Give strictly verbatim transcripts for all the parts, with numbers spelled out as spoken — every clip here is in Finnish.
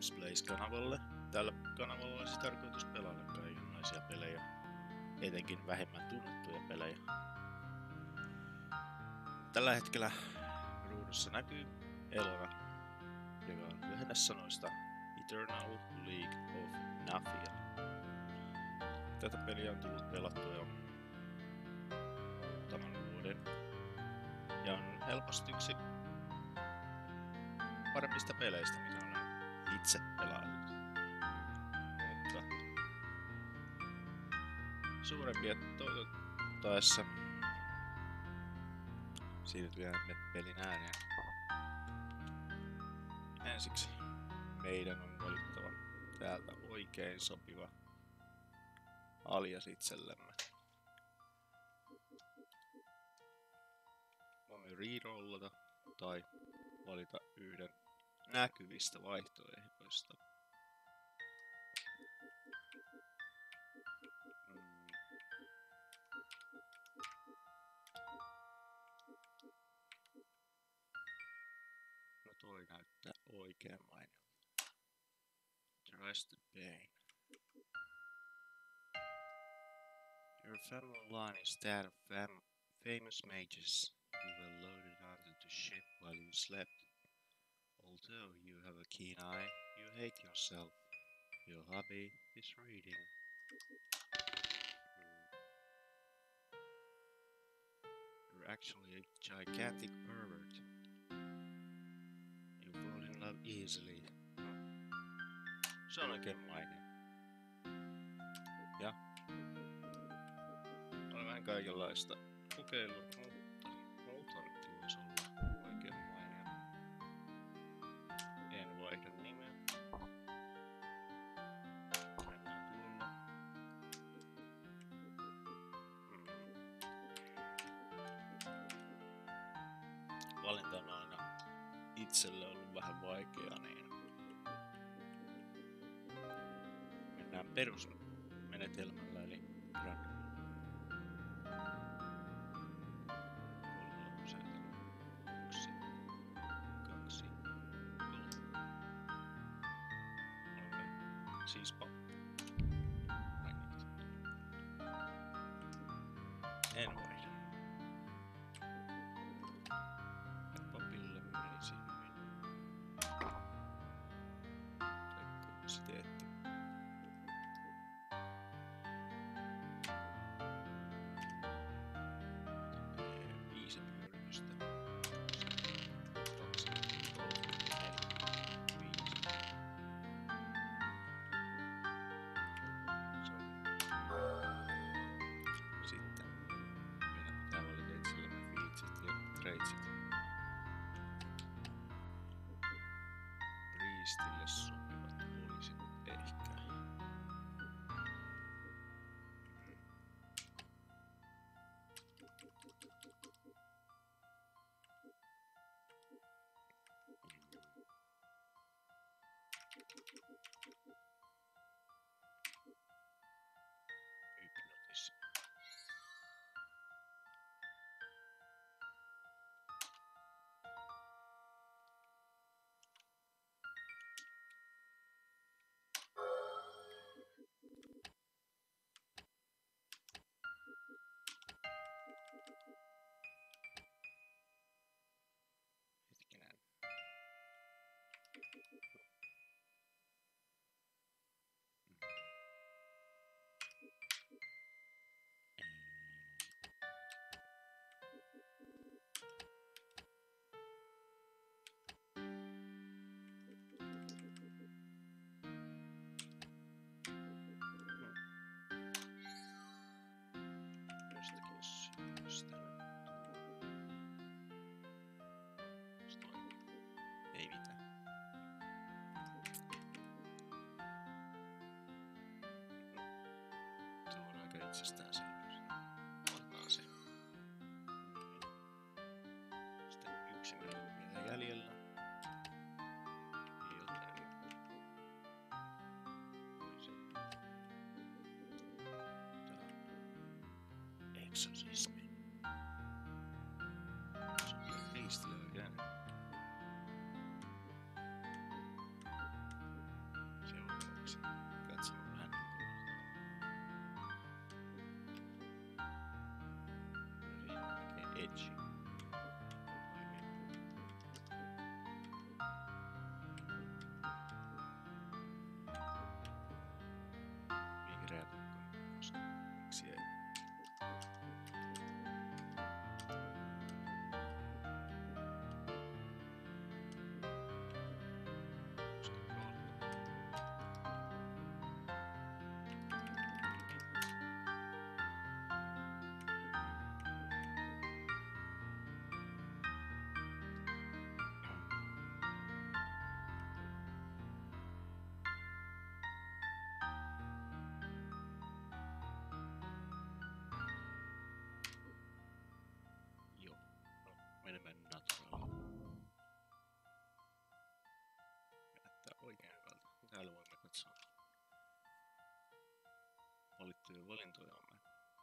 Games Plays-kanavalle. Tällä kanavalla olisi tarkoitus pelailla kaikenlaisia pelejä, etenkin vähemmän tunnettuja pelejä. Tällä hetkellä ruudussa näkyy Elora, joka on lyhennessanoista Eternal League of Nafia. Tätä peliä on tullut pelattua jo muutaman vuoden ja on helposti yksi paremmista peleistä, mitä olen itse pelaillut. Mutta suurempia toivottaessa siirtyään pelin ääneen. Ensiksi meidän on valittava täältä oikein sopiva alias itsellemme. Voimme rerollata tai valita yhden näkyvistä vaihtoehdoista. Mm. No toi näyttää oikein mainiolta. Trust Bane. Your family line is that of fam famous mages you were loaded onto the ship while you slept. Although you have a keen eye, you hate yourself. Your hobby is reading. You're actually a gigantic pervert. You fall in love easily. Se on oikein mainio. Ja olen vähän kaikenlaista kokeillut, mutta Authority voisi olla oikein mainio. En vaihda nimeä. Mennään tuolla. Mm. Valinta on aina itselle ollut vähän vaikeaa, niin mennään perusmenetelmällä eli random. Yksi, kaksi, kolme. Olemme siispa. En vaihda. Papille menisi hyvin. Kapasiteetti. Viisi pyöritystä. Kaksi, kolme, neljä, viisi. Sitten meidän pitää valita itsellemme featsit ja traitsit. Priestille sopivat olisivat ehkä. Hypnotis. Hetkinen. Jostakin syystä. Se toimii. Ei mitään. Tuo on aika itsestäänselvyys. Otetaan se. Sitten yksi meillä on vielä jäljellä. Joten voisin ottaa eksorsismi. Se on kyllä riistilöä oikein. Täällä voimme katsoa valittuja valintojamme.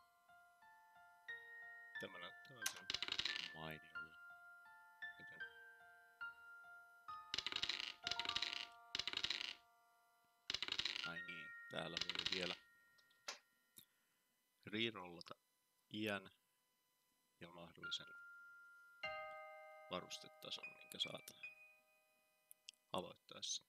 Tämä näyttää oikein mainiolla. Joten ai niin, täällä voi vielä rerollata iän ja mahdollisen varustetason, minkä saat aloittaessa.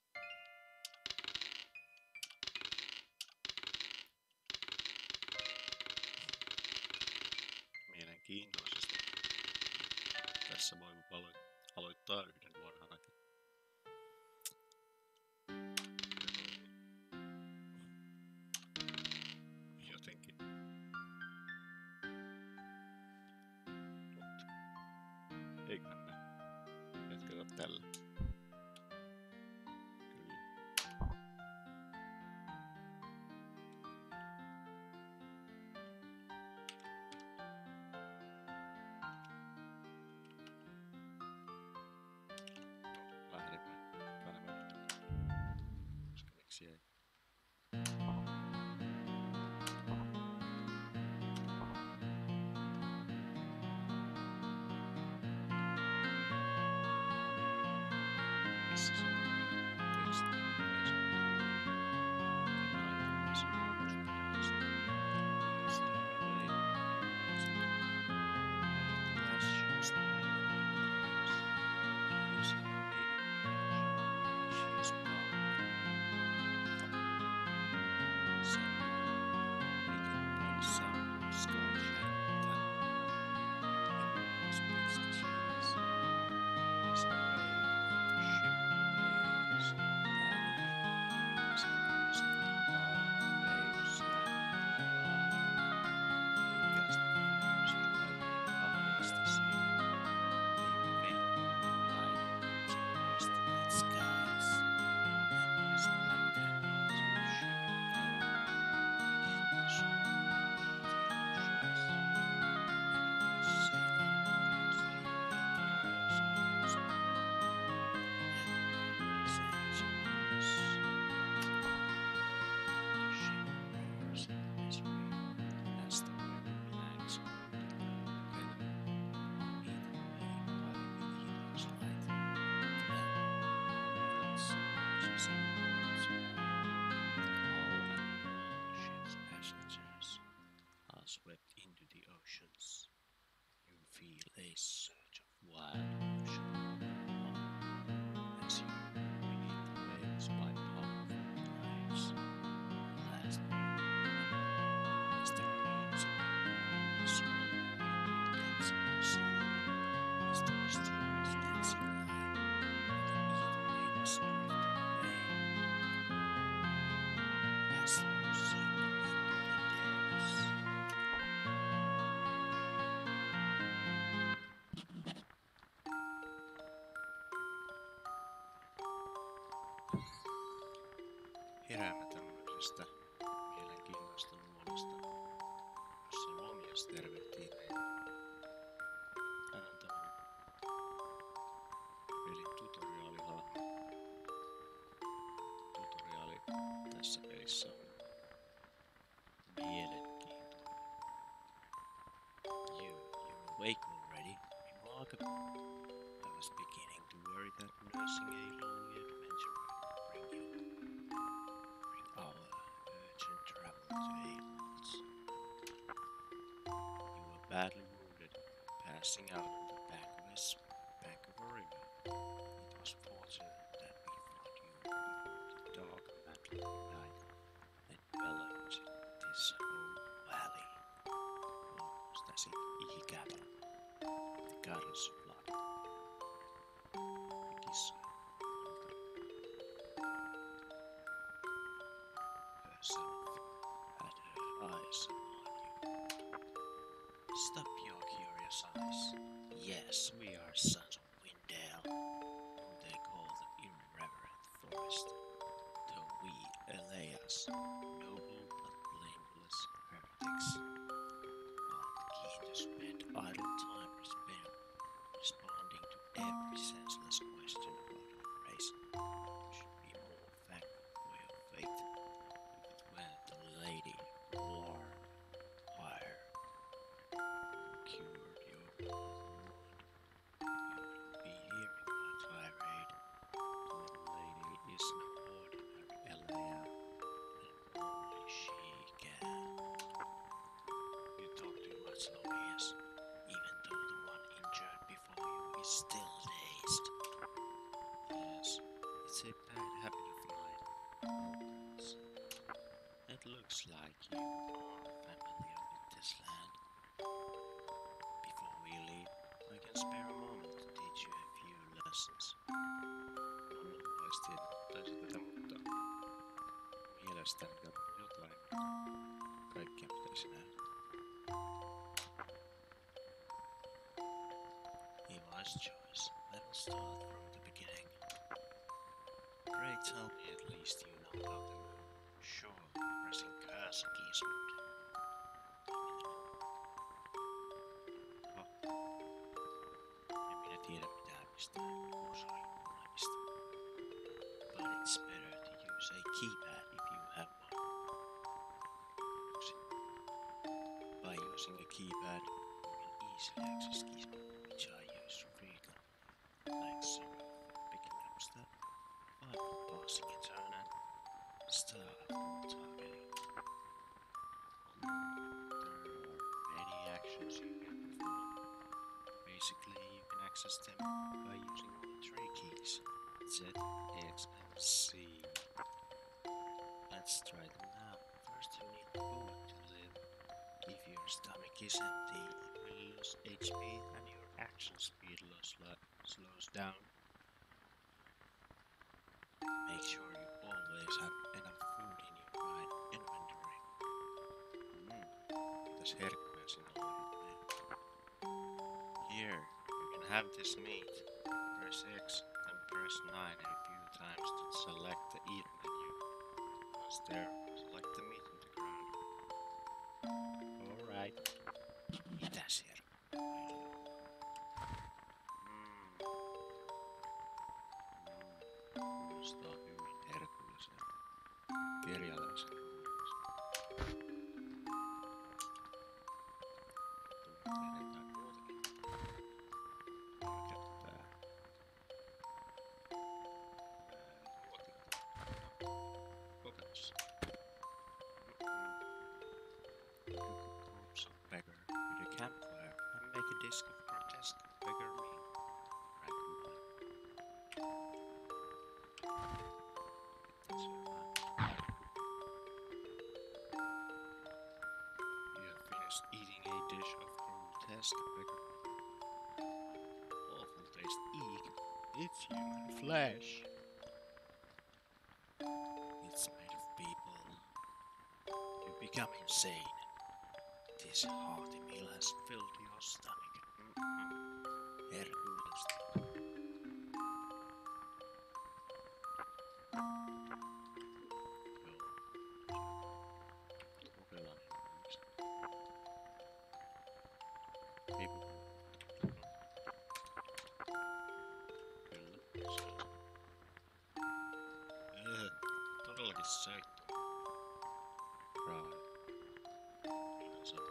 Mielenkiintoisesti. Tässä voi aloittaa yhden vanhanakin. Jotenkin. Mutta eiköhän me jatketa tällä. Kyllä. Lähdemme panemaan. Koska miksi ei? Missä se on? Teksti. Ei se ole. Tämä on se. Swept into the oceans, you feel a surge of wild emotion as you beneath the waves by powerful knives. Last as the greens of the swallow in the depths of the soul, as the mysterious dancing line of the ether waves drift away, as you sink into the depths. Heräämme tämmöisestä mielenkiintoista luolasta, jossa Lomias tervehtii meitä. Hän on tämmönen pelin tutoriaalihahmo. Tutoriaali tässä pelissä on mielenkiintoinen. You, you're awake already. Remarkable. I was beginning to worry that nursing a lonely adventure would bring you. Our urgent travel to Aelons. You were badly wounded, passing out on the back of a, s- back of a river. It was fortunate that we found you before the dark battle night enveloped this whole valley, almost as if ikävä, the goddess of blood. Kissoja herself had her eyes upon you. Stop your curious eyes. Yes, we are sons of Windale, whom they call the irreverent forest, though we, Elias, noble but blameless heretics, are keen to spend idle time respond, responding to every senseless question about our race. Should be more fact slow he is, even though the one injured before you is still dazed. Yes, it's a bad habit of mine. Locals. It looks like you are familiar with this land. Before we leave, I can spare a moment to teach you a few lessons. No lupaistiin taisi tätä muuttaa. Mielestäni tämä on jotain, mutta kaikkea pitäisi nähdä. Eli's choice. I will start from the beginning. Pray tell me at least you know about the moon. Sure, pressing cursor keys would. En minä tiedä mitään mistään osaajista. But it's better to use a keypad if you have one. By using a keypad, you can easily access keys which I use frequently, like zero for picking up stuff, five for passing a turn, and star for targeting. There are many actions you can perform. Basically, you can access them by using all three keys, Z, X, and C. Let's try them now. First you need food to live. If your stomach is empty, you will lose H P and your action speed loss slows down. Make sure you always have enough food in your inventory. Mm. Mitäs herkkuja sinulla on? Here, you can have this meat. Press X and press nine a few times to select the eat menu. Once there, select the meat on the ground. Alright. Mitäs herkkuja? Mm. Mm. Kuulostaa hyvin herkulliselta. Kerjäläisen ruoaksi. Tuntuu jotain muutakin. Käyttää nuotiota. Kokemus. You could corpse of beggar with a campfire and make a disc of grotesque beggar meat. Raccoon. That's your fun. You have finished eating a dish of grotesque beggar. Awful taste eek. It's human flesh. It's made of people. You become insane. This hearty meal has filled your stomach. Herkuudesta. Joo. Kokeillaan yksi. Ei puhu. Kyllä. Se on. Öö, todellakin söitty. Right. Kyllä se on.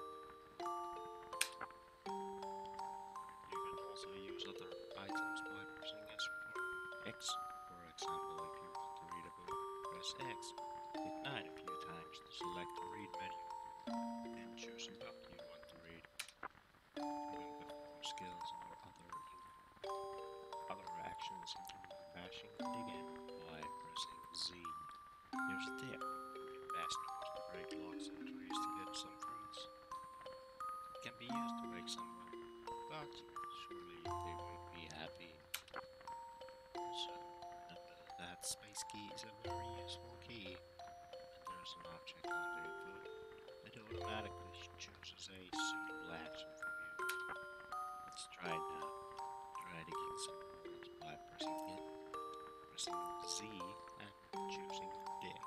You can also use other items by pressing S X. For example, if you want to read a book, press X. Hit nine a few times to select the read menu. Then choose a book you want to read. You can perform skills or other other actions including bashing and digging by pressing Z. Here's a tip. You can bash doors to break logs and trees to get some fruits. It can be used to wake someone, but surely they won't be happy. So remember that space key is a very useful key. When there's an object under your foot, it automatically chooses a suitable action from you. Let's try it now. Try digging some wood by pressing it, pressing Z, and choosing dig.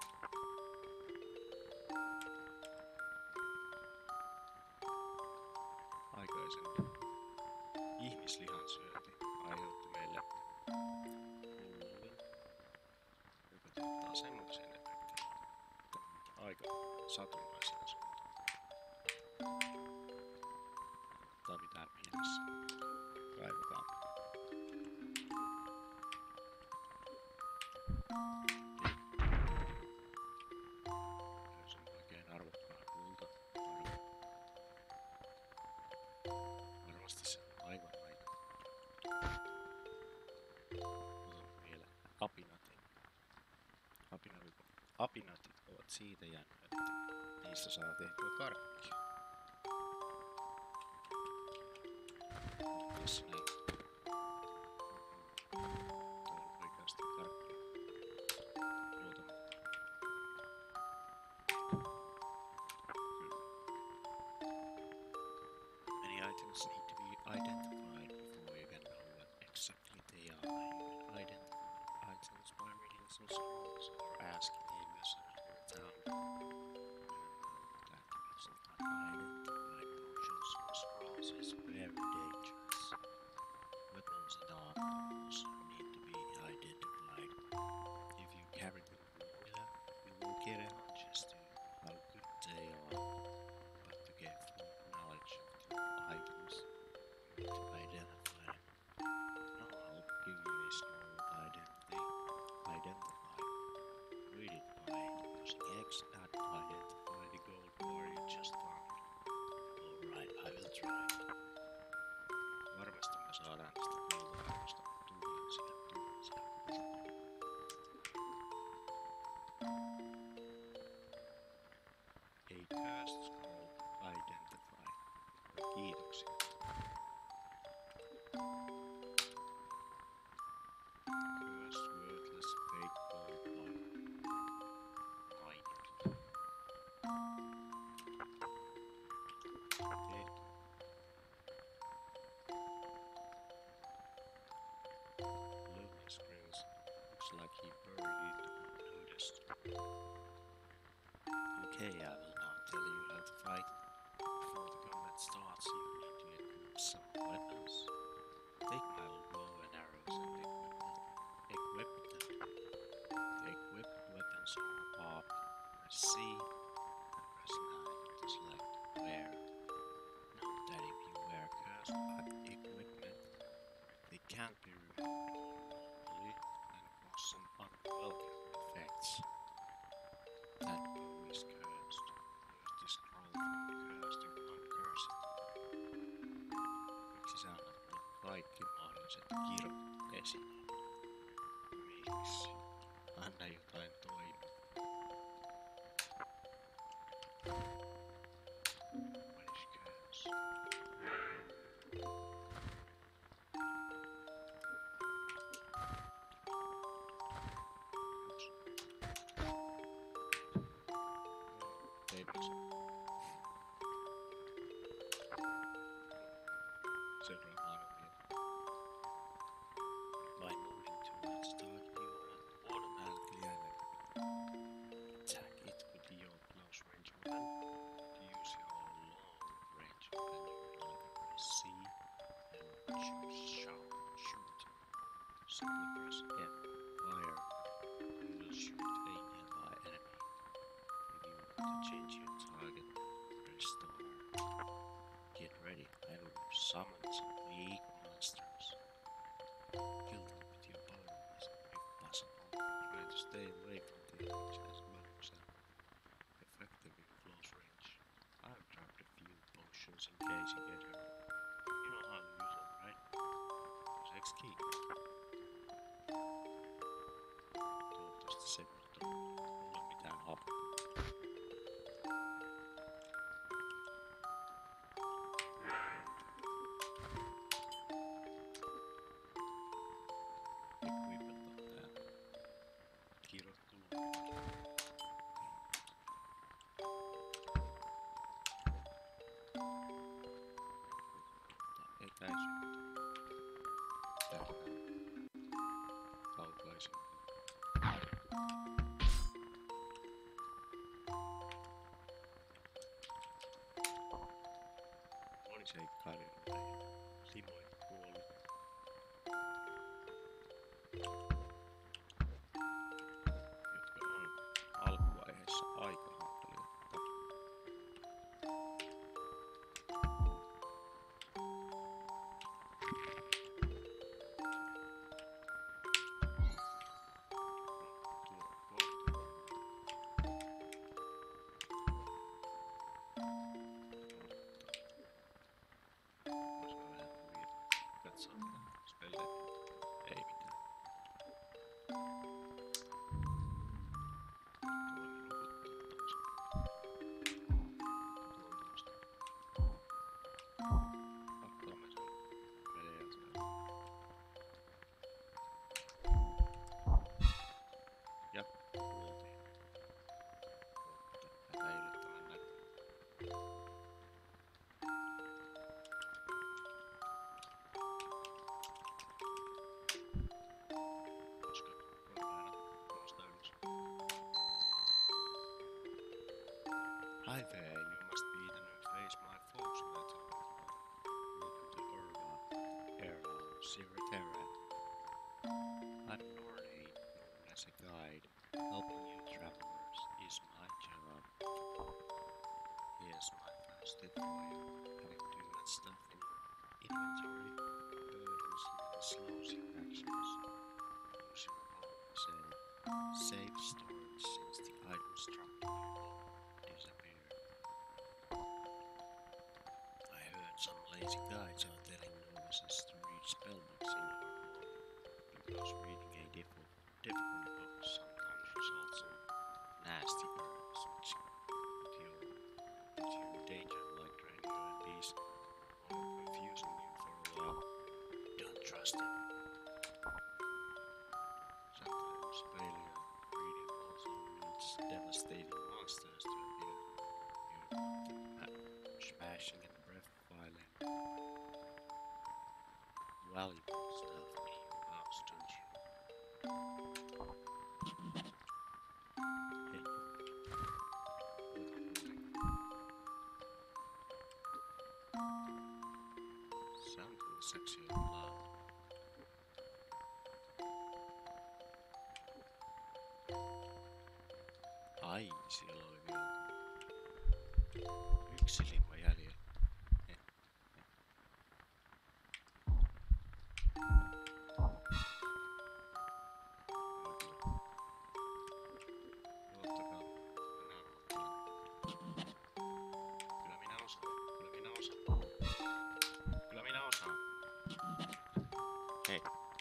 Aikaisemmin ihmislihan syönti aiheutti meille hullun, joka tuottaa semmoisen efektin, aika satunnaisena suuntaan. Kannattaa pitää mielessä. Kaivakaa. Löysin oikein arvokkaan kulta. Apinatit ovat siitä jännä, että niistä saa tehtyä karkkia. Tässä näin. Tuolla oikeasti karkkia. Tuota. Many items need to be identified before you can know what exactly they are. You can identify items by reading some scrolls or asking a visitor to the town. That using unidentified potions or scrolls is very dangerous. Weapons and armor also need to be identified. If you carry them long enough, you will get a hunch as to how good they are. But to get full knowledge of the items, you need to identify them. Now I'll give you a scroll of identity. Identify. Read it by using X and identify the gold bar you just found. Alright, I will try. Varmasti me saadaan tästä kulta-arvosta tuhansia, tuhansia kultaa. A cursed scroll identified. Kiitoksia. Cursed worthless fake gold bar. Mainittu. Dead. Lonely Scrolls. Looks like he buried it unnoticed. Okay, I will now tell you how to fight. Before the combat starts, you need to equip some weapons. Take my bow and arrows and equip them. The equipped weapons are up. Press C and press nine to select wear. Note that if you wear cursed equipment, they can't be removed normally and cause some unwelcome effects. That bow is cursed. Use the scroll from cursed to uncurse it. Miksi sä annat mulle kaikki mahdolliset kirkot esiin? Miksi? Anna jotain toimia. What is curse? Oops. Eipä se. Seuraavaan on vielä. By moving towards target, you will automatically attack it with your close range weapon. To use your long range weapon, you will press C and choose shout, shoot. Simply press F, fire. You will shoot a nearby enemy. If you want to change your target, press star. Get ready, I will summon some weak monsters. Kill them with your bow if possible. Try to stay away from the enemies as bows are effective in close range. I've dropped a few potions in case you get hurt. You know how to use them, right? Use X key. Toivottavasti se ei ole mitään happoa. Moni seikkailu, Simoin kuollut. Jotka on alkuvaiheessa aika hankalia. Tuo kohta. kuultiin. Mutta tätä ei ole tämän näkyy. Koska voin aina nousta ylös. Hi there, you must be the new face my folks were talking about. Welcome to Urva, Era, Sierra Terra. I'm Nornay, known as a guide. Helping you travelers is my job. Here's my first tip for you. Having too much stuff in your inventory burdens the slows your actions. Use your home as a safe storage since the items trapped in your home disappear. I heard some lazy guides are telling novices to read spellbooks in your home because reading a difficult, difficult book sometimes results in nasty errors which put you, put you in danger like draining your M Ps or confusing you for a while. Don't trust them. Sometimes failure reading also leads devastating monsters to appear. You want the smashing and breath violent valuable stuff in your house, don't you? Hey, what moving? Something sexy and loud. Ai, siellä oli vielä yksi limma jäljellä. Eh, eh. Luottakaa, minä luottelen. Kyllä minä osaan, kyllä minä osaan. Kyllä minä osaan. Hei.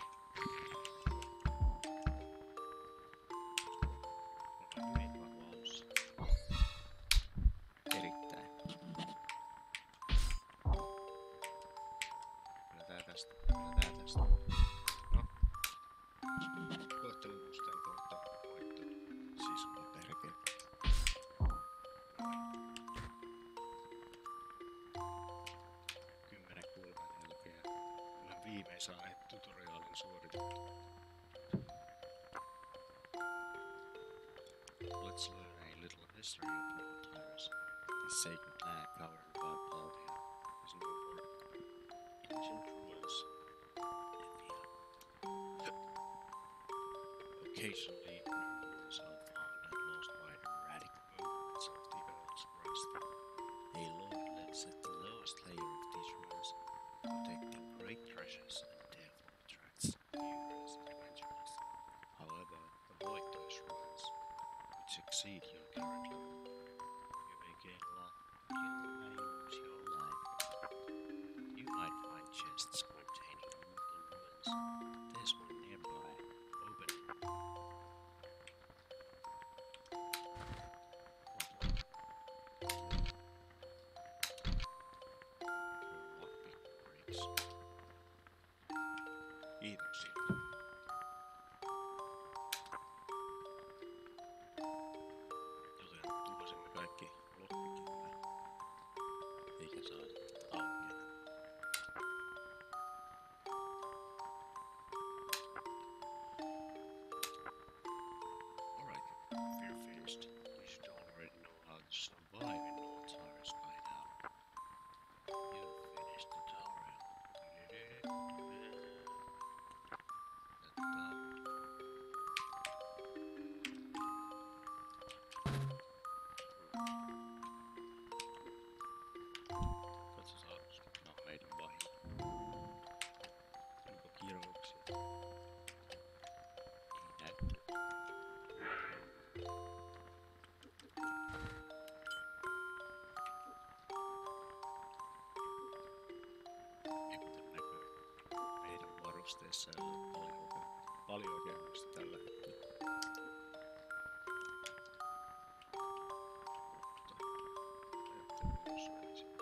Mulla on hyvin vahva alussa. Erittäin. Kyllä tää tästä, kyllä tää tästä. No. Koettelen mustaan kohta voittaa sisulla perkele. Kymmenen kulman jälkeen olen viimein saanut tutoriaalin suoritettua. Let's learn a little history of Nortyrus. This sacred land covered by Plavia is known for ancient ruins. Occasionally, new ruins are found and lost by erratic movements of the Earth's crust. A lord lives at the lowest layer of these ruins, protecting great treasures and therefore attracts numerous adventurers. However, avoid those ruins, which exceed your current level. You may gain luck, you may lose your life. You might find chests containing movable ruins. There's one nearby. Open it. Lockpick breaks. Kiitoksia. Joten tuhosimme kaikki lockpickillä. Eikä saada tätä auki enää. Alright, fear faced. You should already know how to survive in Nortyrus by now. You've finished the tutorial. Katsotaan, mikä on meidän vahinko. Onko kirouksia? Ei näyttänyt. Ja kuten näkyy, meidän varusteissa ei ole paljon, paljon käytöstä tällä hetkellä. Mutta ajattelin myös ensin.